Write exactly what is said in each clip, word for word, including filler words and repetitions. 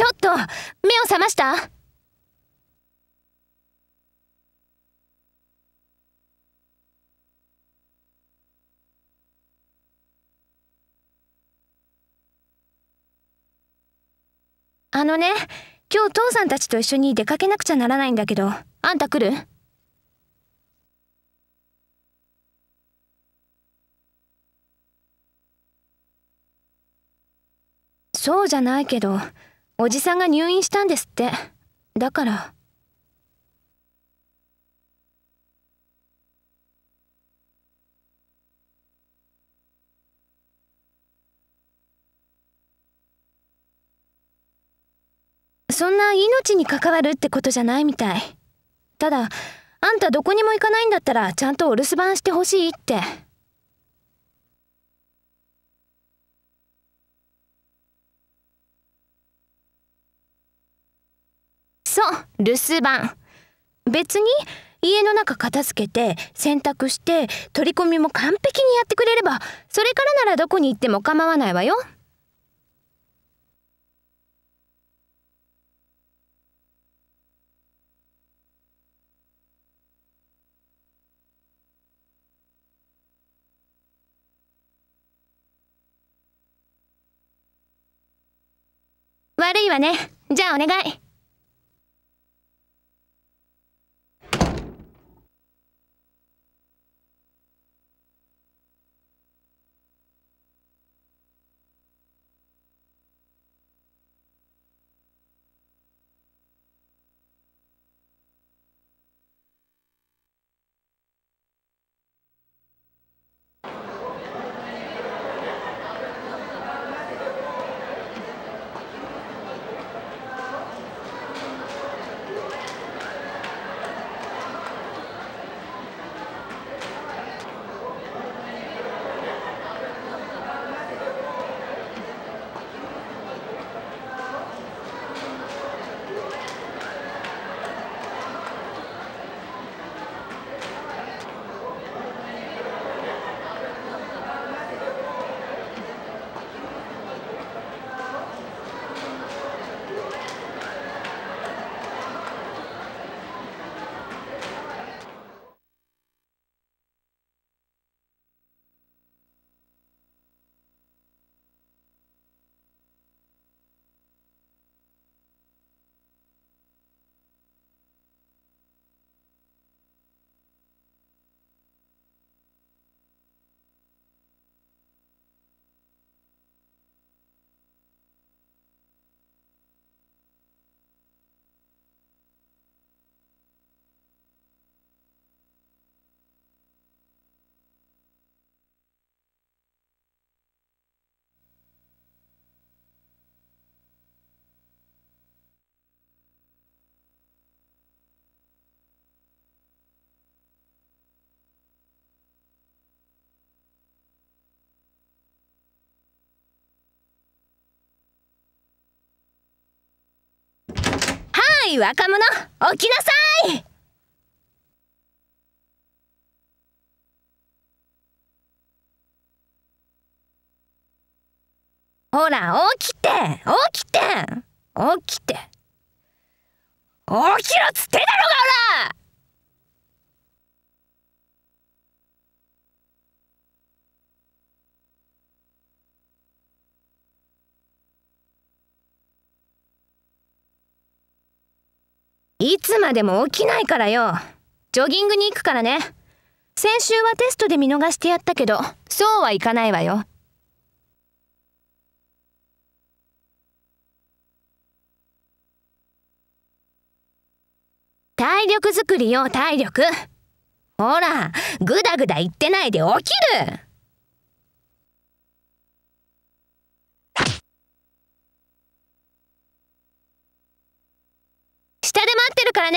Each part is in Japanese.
ちょっと目を覚ました？あのね、今日父さんたちと一緒に出かけなくちゃならないんだけど、あんた来る？そうじゃないけど、おじさんが入院したんですって。だから。そんな命に関わるってことじゃないみたい。ただ、あんたどこにも行かないんだったらちゃんとお留守番してほしいって。そう、留守番。別に家の中片付けて洗濯して取り込みも完璧にやってくれれば、それからならどこに行っても構わないわよ。悪いわね。じゃあお願い。はい、若者、起きなさい。ほら、起きて起きて起きて起きろっつってんだろうが、ほら。いつまでも起きないからよ。ジョギングに行くからね。先週はテストで見逃してやったけど、そうはいかないわよ。体力づくりよ、体力。ほら、ぐだぐだ言ってないで起きる。下で待ってるからね。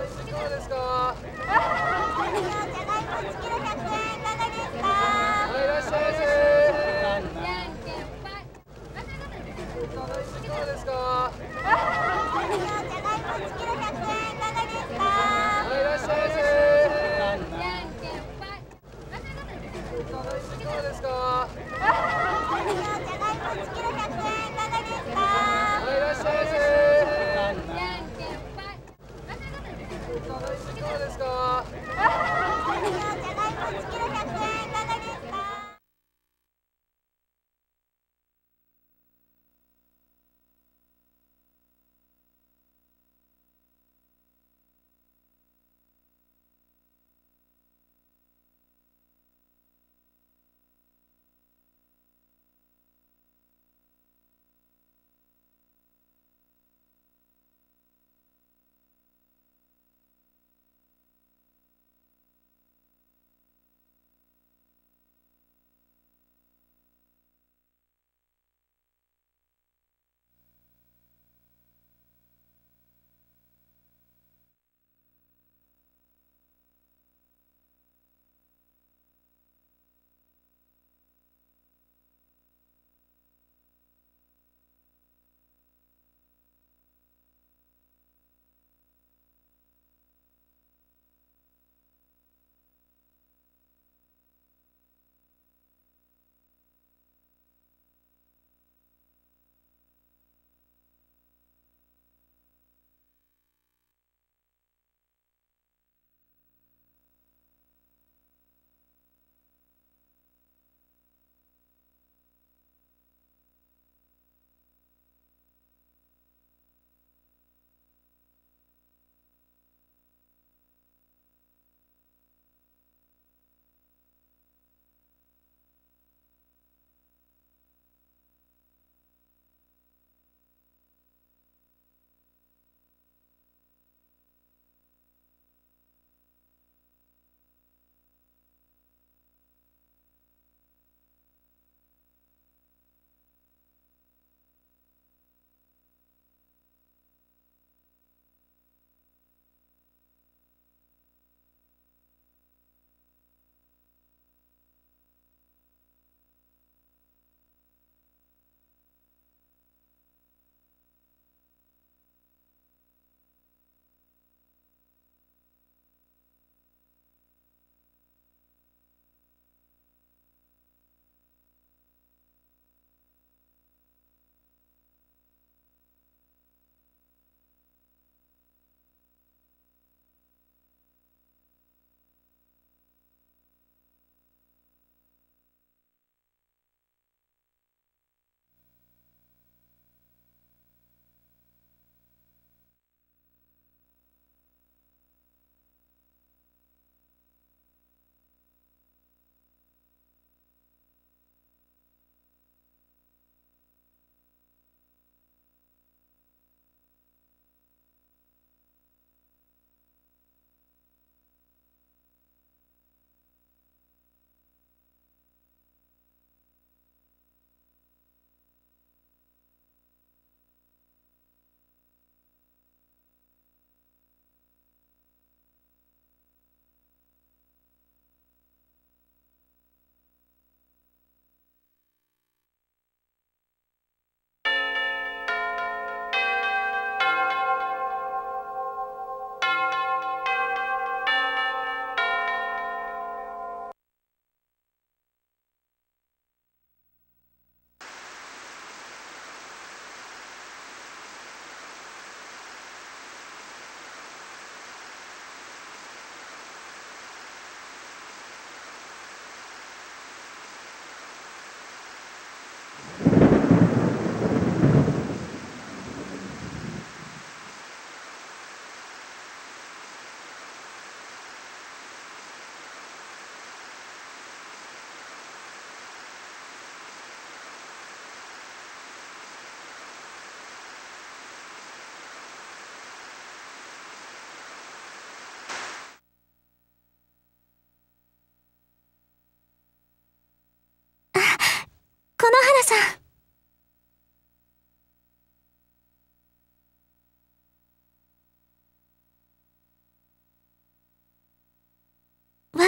うですか。はい、いらっしゃいませ。どうですか。はい、いらっしゃいませ。どうですか。はい、いらっしゃいませ。どうですか。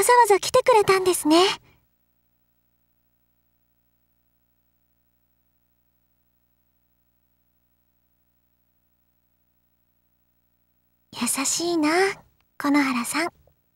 ざわざ来てくれたんですね。優しいな、木ノ原さん。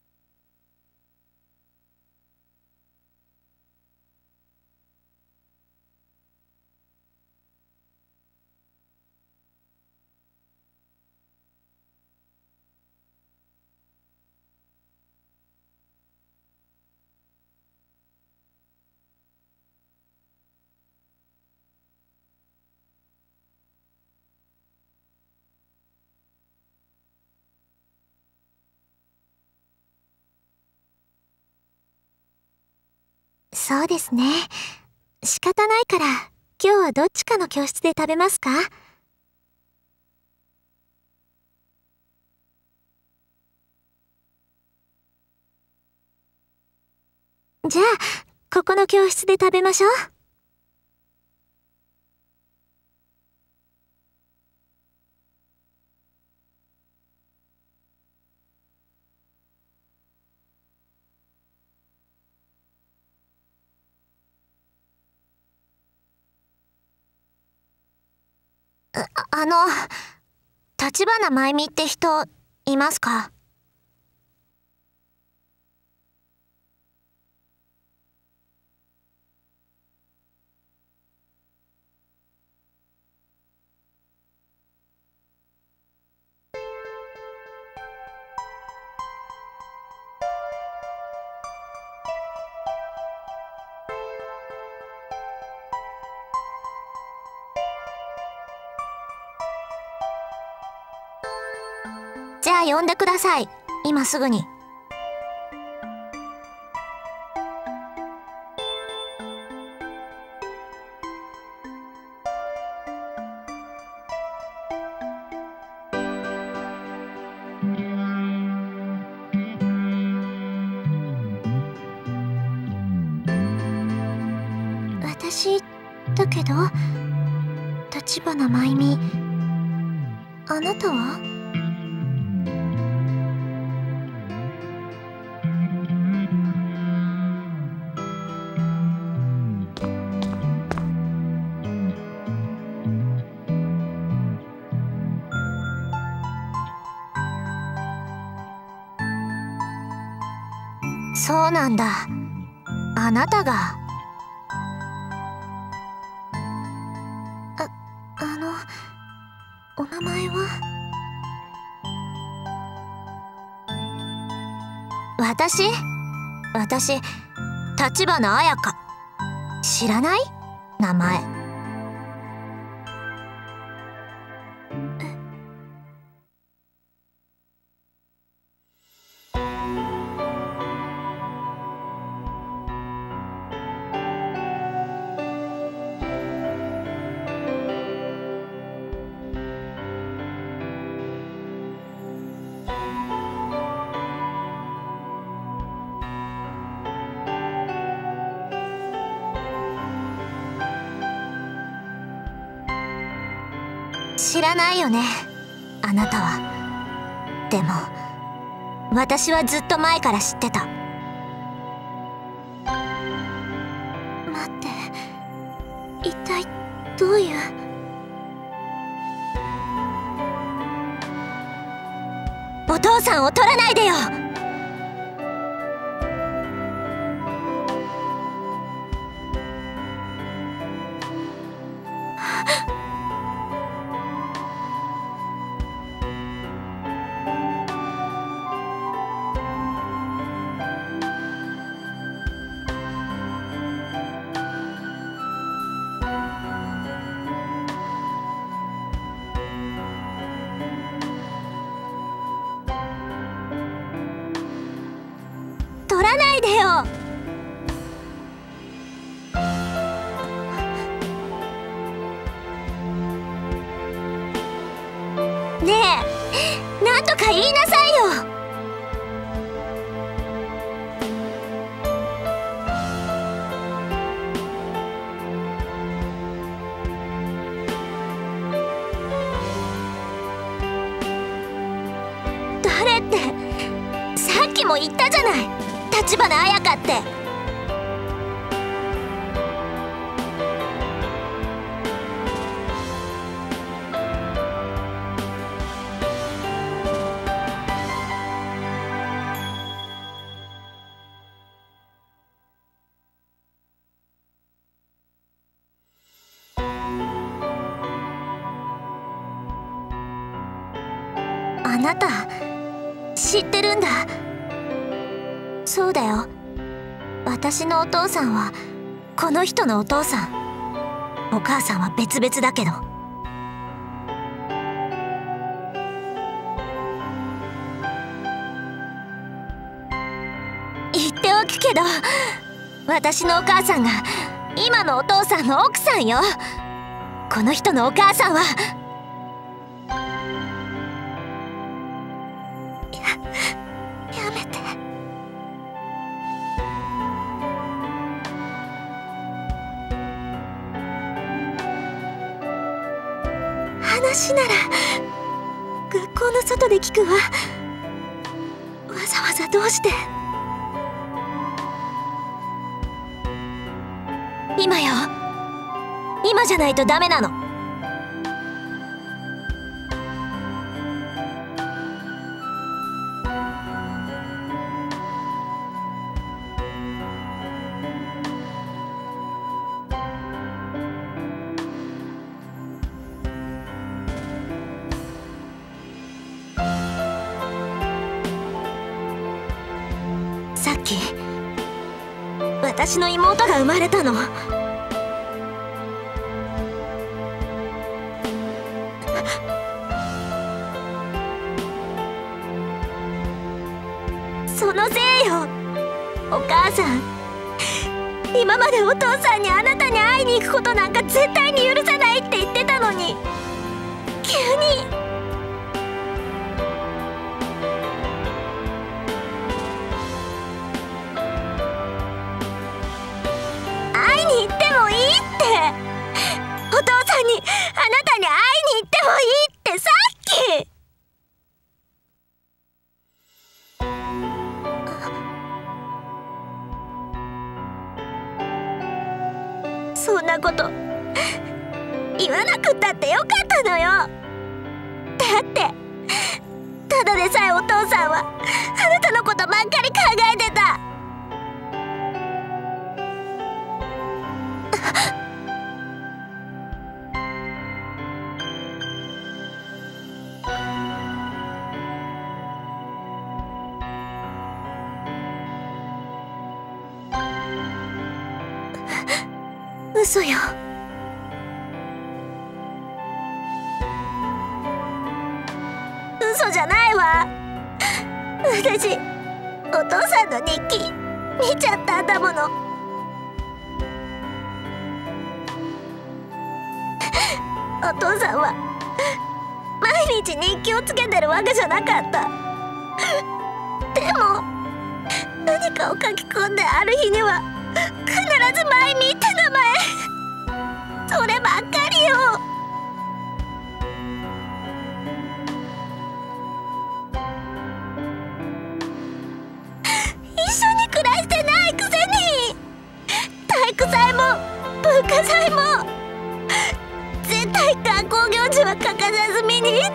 そうですね。仕方ないから、今日はどっちかの教室で食べますか？じゃあ、ここの教室で食べましょう。あ、あの、立花真由美って人、いますか？じゃあ呼んでください。今すぐに。私だけど、立花真由美、あなたは？そうなんだ。あなたが。あ、あの、お名前は？私？私、立花彩香。知らない？名前。知らないよね、あなたは。でも私はずっと前から知ってた。待って、一体どういう？お父さんを取らないでよ。取らないでよ。ねえ、なんとか言いなさいよ。誰って、さっきも言ったじゃない。 立花彩香って。あなた知ってるんだ。そうだよ、私のお父さんはこの人のお父さん。お母さんは別々だけど。言っておくけど、私のお母さんが今のお父さんの奥さんよ。この人のお母さんは話なら学校の外で聞くわ。わざわざどうして？今よ、今じゃないとダメなの。さっき私の妹が生まれたの。そのせいよ、お母さん。今までお父さんにあなたに会いに行くことなんか絶対に許さないって言ってたのに、急に。会いに行ってもいいって。お父さんにあなたに会いに行ってもいいってさっき。そんなこと言わなくったってよかったのよ。だってただでさえお父さんはあなたのことばっかり考えてた。嘘よ。嘘じゃないわ。私お父さんの日記見ちゃったんだもの。お父さんは毎日日記をつけてるわけじゃなかった。でも何かを書き込んである日には必ずマイミーって名前、そればっかりよ。一緒に暮らしてないくせに体育祭も文化祭も絶対学校行事は欠かさず見に行って、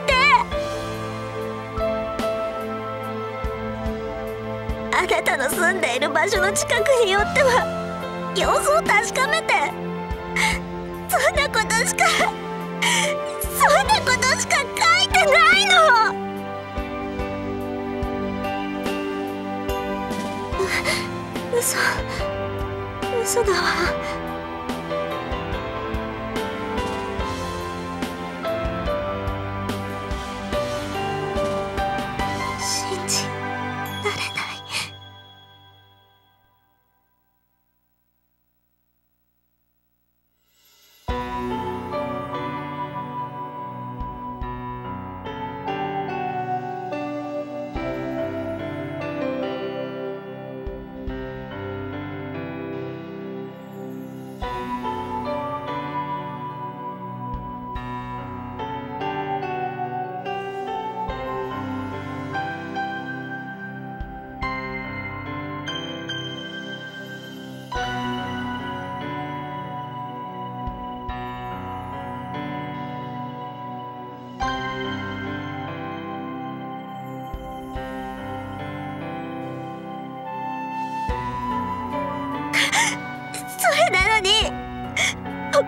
あなたの住んでいる場所の近くによっては様子を確かめて、そんなことしかそんなことしか書いてないの。う嘘嘘だわ。信じられない。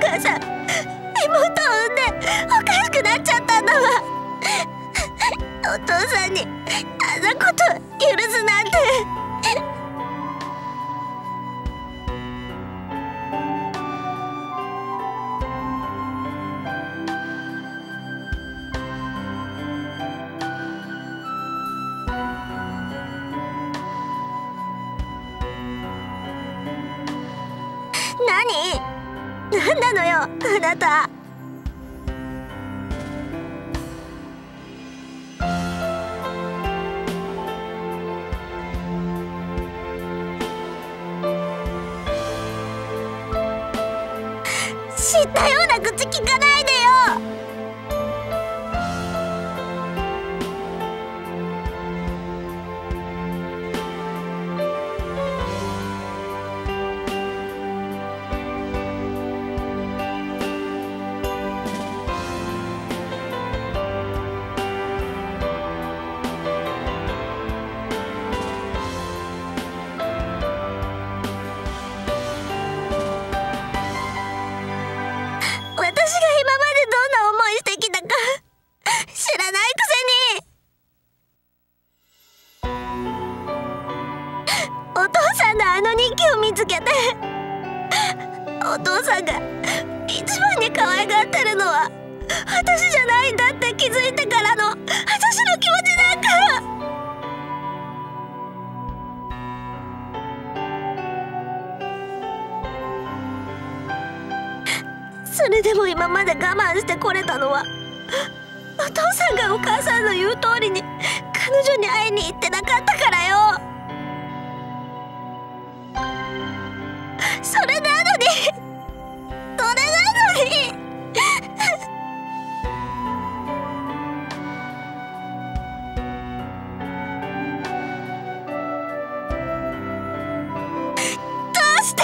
母さん妹を産んでおかしくなっちゃったんだわ。お父さんにあんなこと許すなんて。何？何なのよあなた。知ったような口聞かないでよ。私が今までどんな思いしてきたか知らないくせに。お父さんのあの日記を見つけて、お父さんが一番に可愛がってるのは私じゃないんだって気づいてからの私の気持ちなんか。それでも今まで我慢してこれたのは、お父さんがお母さんの言う通りに彼女に会いに行ってなかったからよ。それなのにそれなのにどうして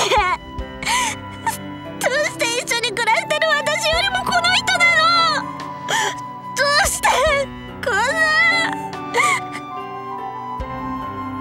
どうして一緒に暮らしてる私よりもこの人なの。どうしてこんな。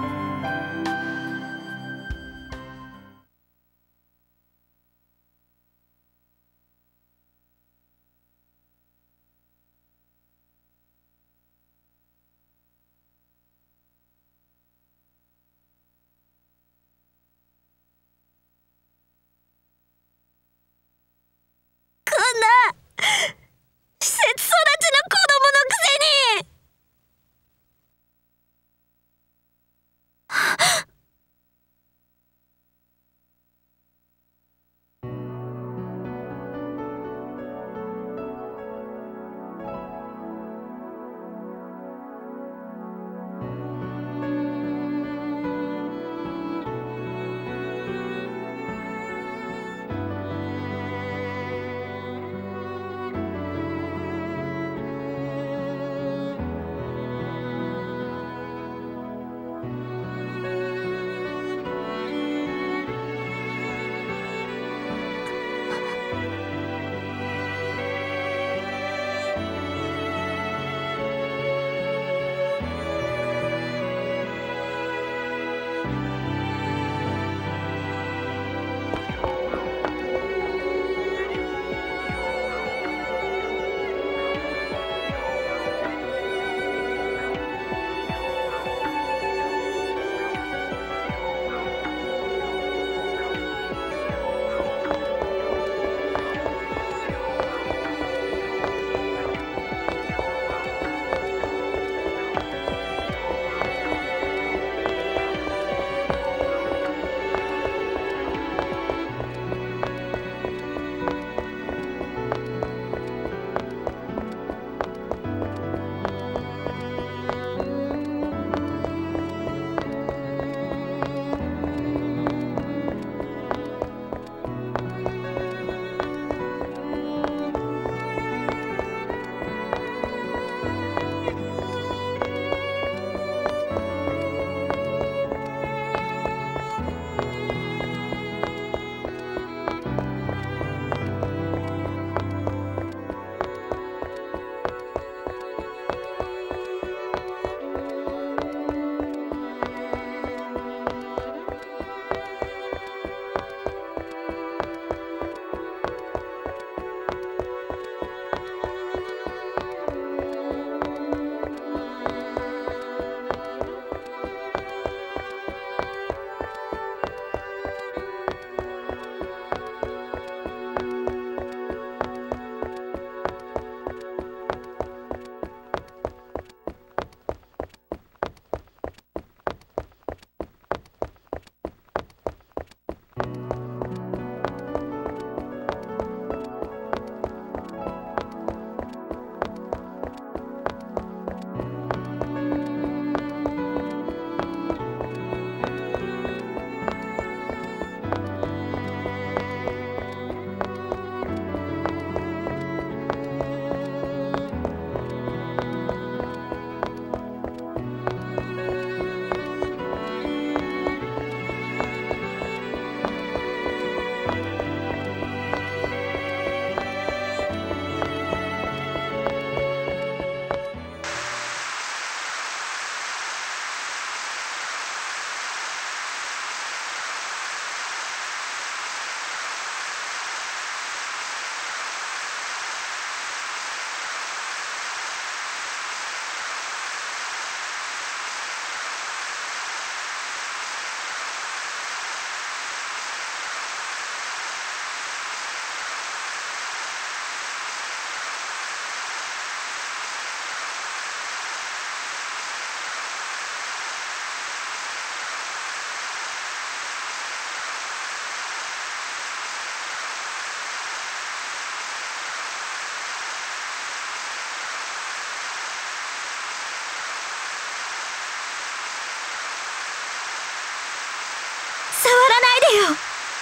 よ。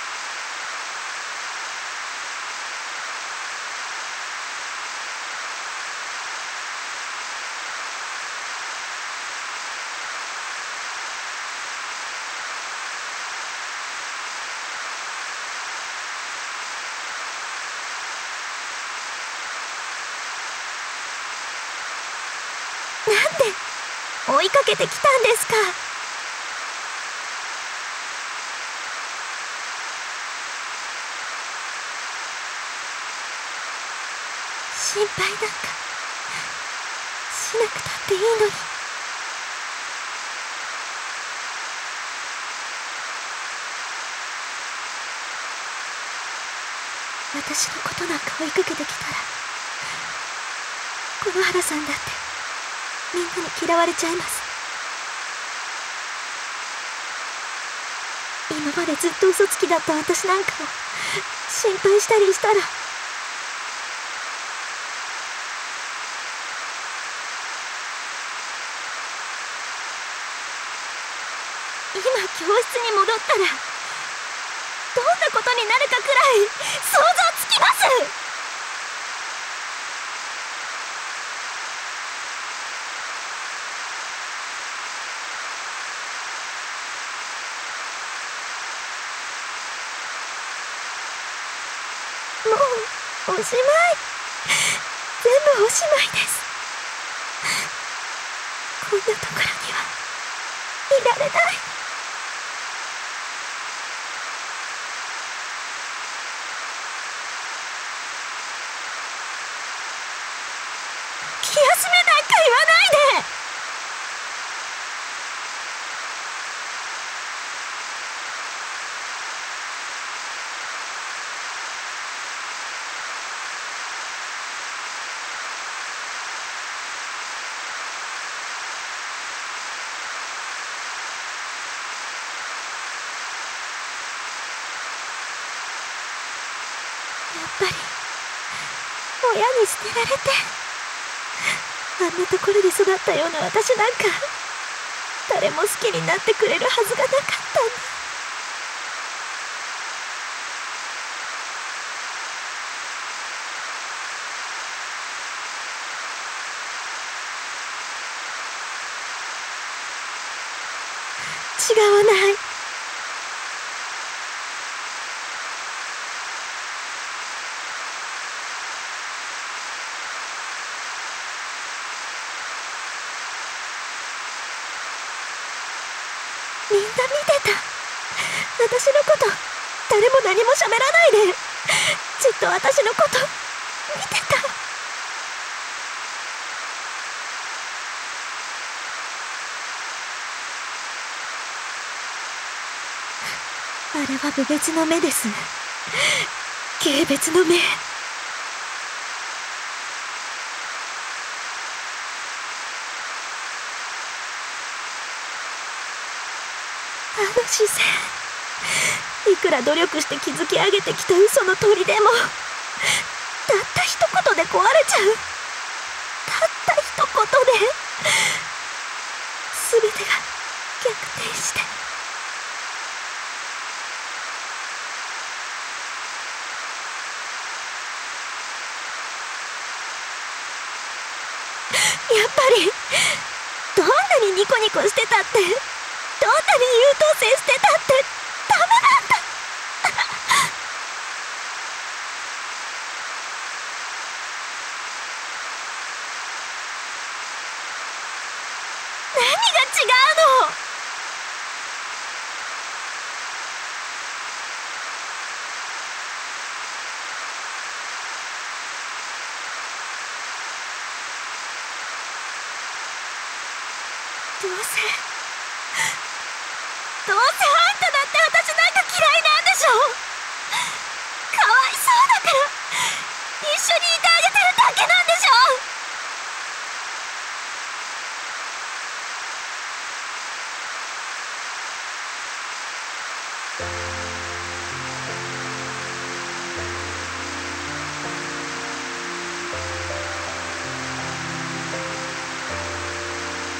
なんで追いかけてきたんですか。心配なんかしなくたっていいのに。私のことなんか追いかけてきたら、この原さんだってみんなに嫌われちゃいます。今までずっと嘘つきだった私なんかを心配したりしたら、今教室に戻ったらどんなことになるかくらい想像つきます。もうおしまい。全部おしまいです。こんなところにはいられない。気休めなんか言わないで。やっぱり親に捨てられて、あんなところで育ったような私なんか誰も好きになってくれるはずがなかったんだ。違わない。みんな見てた。私のこと誰も何も喋らないでじっと私のこと見てた。あれは無別の目です。軽蔑の目。あの視線、いくら努力して築き上げてきた嘘の砦もたった一言で壊れちゃう。たった一言で全てが逆転して。やっぱりどんなにニコニコしてたって、どんなに優等生してたってダメなんだ。何が違うの？どうせどうせあんただって私なんか嫌いなんでしょ。かわいそうだから一緒にいてあげてるだけなんでしょ。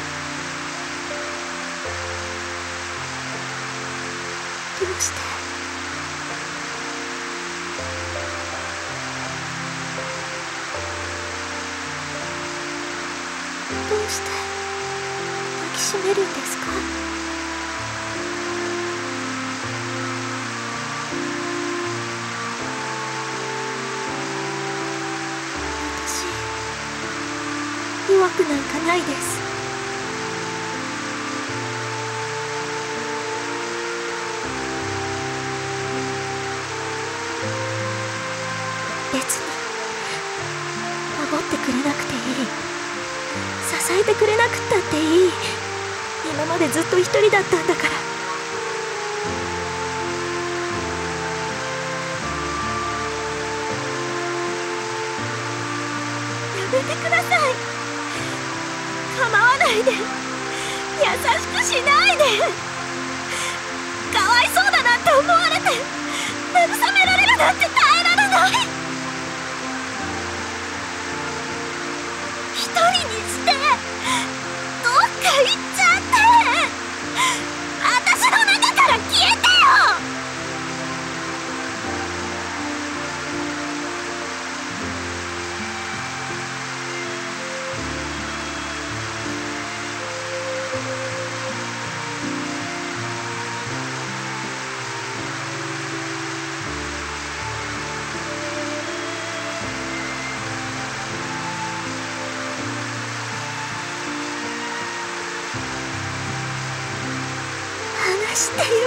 どうしてして抱きしめるんですか？私弱くなんかないです。別に守ってくれなくていい、支えてくれなくったっていい。今までずっと一人だったんだから。やめてください。構わないで、優しくしないで。かわいそうだなって思われて慰められるなんて耐えられない。一人にしてどっか行っちゃって、私の中から消えてよ。話してよ。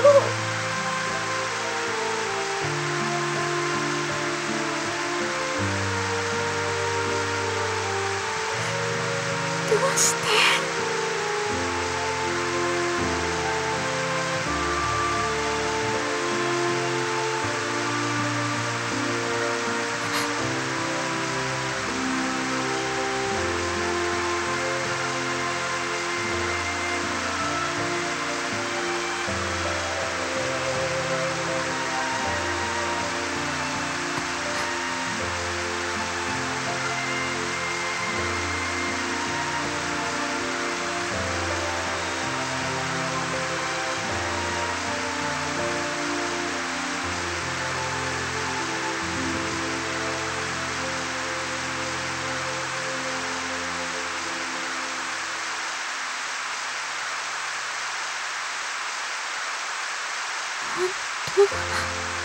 どうして？本当？